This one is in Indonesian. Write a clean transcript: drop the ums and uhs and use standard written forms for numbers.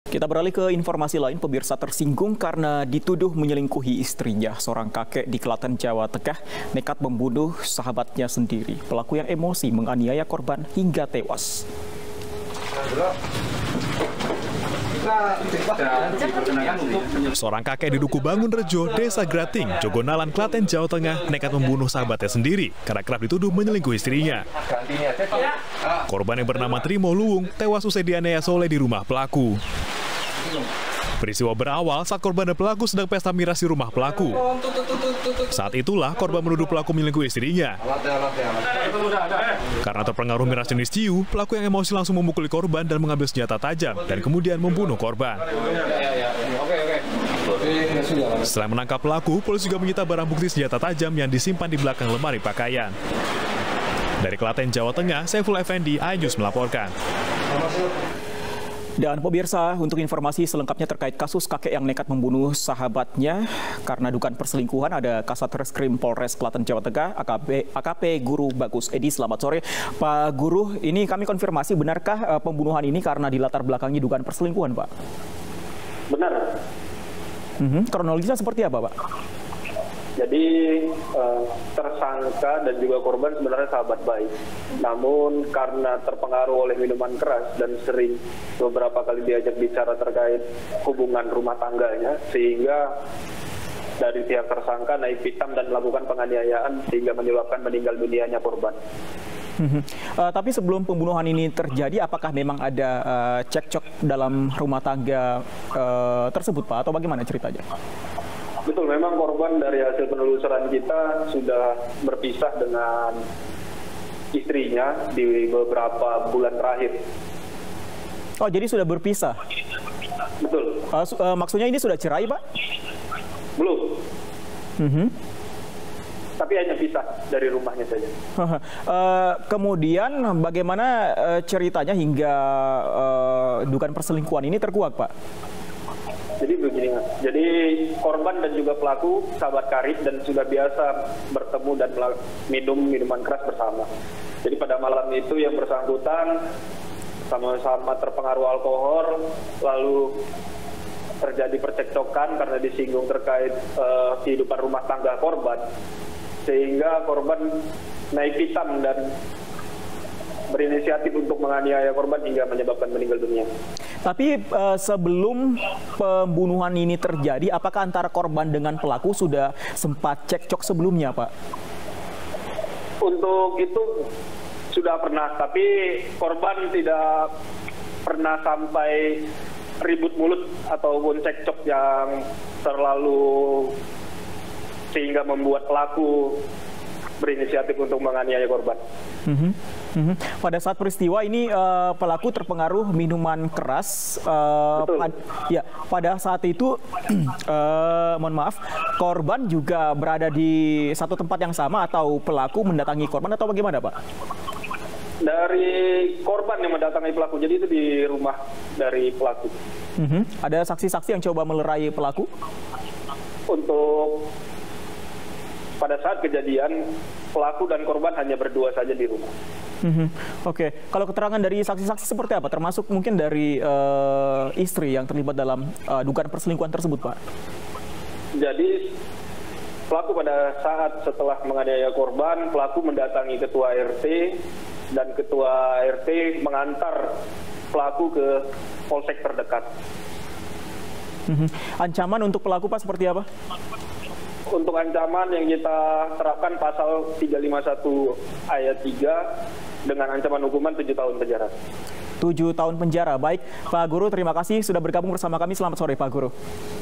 Kita beralih ke informasi lain, pemirsa tersinggung karena dituduh menyelingkuhi istrinya. Seorang kakek di Klaten, Jawa Tengah nekat membunuh sahabatnya sendiri. Pelaku yang emosi menganiaya korban hingga tewas. Seorang kakek di Duku Bangun Rejo, Desa Grating, Jogonalan, Klaten, Jawa Tengah nekat membunuh sahabatnya sendiri karena kerap dituduh menyelingkuhi istrinya. Korban yang bernama Trimo Luwung tewas usai dianiaya Soleh di rumah pelaku. Peristiwa berawal saat korban dan pelaku sedang pesta miras di rumah pelaku. Saat itulah korban menuduh pelaku menyelingkuhi istrinya. Karena terpengaruh miras jenis ciu, pelaku yang emosi langsung memukuli korban dan mengambil senjata tajam dan kemudian membunuh korban. Setelah menangkap pelaku, polisi juga menyita barang bukti senjata tajam yang disimpan di belakang lemari pakaian. Dari Klaten, Jawa Tengah, Saiful Effendi, iNews melaporkan. Dan pemirsa, untuk informasi selengkapnya terkait kasus kakek yang nekat membunuh sahabatnya karena dugaan perselingkuhan, ada Kasat Reskrim Polres Klaten, Jawa Tengah, AKP Guru Bagus Edi. Selamat sore, Pak Guru. Ini kami konfirmasi, benarkah pembunuhan ini karena dilatar belakangi dugaan perselingkuhan, Pak? Benar. Kronologisnya seperti apa, Pak? Jadi tersangka dan juga korban sebenarnya sahabat baik. Namun karena terpengaruh oleh minuman keras dan sering beberapa kali diajak bicara terkait hubungan rumah tangganya, sehingga dari pihak tersangka naik pitam dan melakukan penganiayaan sehingga menyebabkan meninggal dunianya korban. Tapi sebelum pembunuhan ini terjadi, apakah memang ada cekcok dalam rumah tangga tersebut, Pak? Atau bagaimana ceritanya? Betul, memang korban dari hasil penelusuran kita sudah berpisah dengan istrinya di beberapa bulan terakhir. Oh, jadi sudah berpisah? Betul. Maksudnya ini sudah cerai, Pak? Belum. Tapi hanya pisah dari rumahnya saja. Kemudian bagaimana ceritanya hingga dugaan perselingkuhan ini terkuak, Pak? Jadi begini, jadi korban dan juga pelaku sahabat karib dan sudah biasa bertemu dan minum minuman keras bersama. Jadi pada malam itu yang bersangkutan sama-sama terpengaruh alkohol, lalu terjadi percekcokan karena disinggung terkait kehidupan rumah tangga korban, sehingga korban naik pitam dan berinisiatif untuk menganiaya korban hingga menyebabkan meninggal dunia. Tapi sebelum pembunuhan ini terjadi, apakah antara korban dengan pelaku sudah sempat cekcok sebelumnya, Pak? Untuk itu sudah pernah, tapi korban tidak pernah sampai ribut mulut ataupun cekcok yang terlalu sehingga membuat pelaku berinisiatif untuk menganiaya korban. Pada saat peristiwa ini pelaku terpengaruh minuman keras. Ya, pada saat itu, mohon maaf, korban juga berada di satu tempat yang sama atau pelaku mendatangi korban atau bagaimana, Pak? Dari korban yang mendatangi pelaku, jadi itu di rumah dari pelaku. Ada saksi-saksi yang coba melerai pelaku? Untuk pada saat kejadian, pelaku dan korban hanya berdua saja di rumah. Oke, kalau keterangan dari saksi-saksi seperti apa? Termasuk mungkin dari istri yang terlibat dalam dugaan perselingkuhan tersebut, Pak? Jadi pelaku pada saat setelah menganiaya korban, pelaku mendatangi ketua RT dan ketua RT mengantar pelaku ke polsek terdekat. Ancaman untuk pelaku, Pak, seperti apa? Untuk ancaman yang kita terapkan pasal 351 ayat 3 dengan ancaman hukuman 7 tahun penjara. 7 tahun penjara. Baik, Pak Guru, terima kasih sudah bergabung bersama kami. Selamat sore, Pak Guru.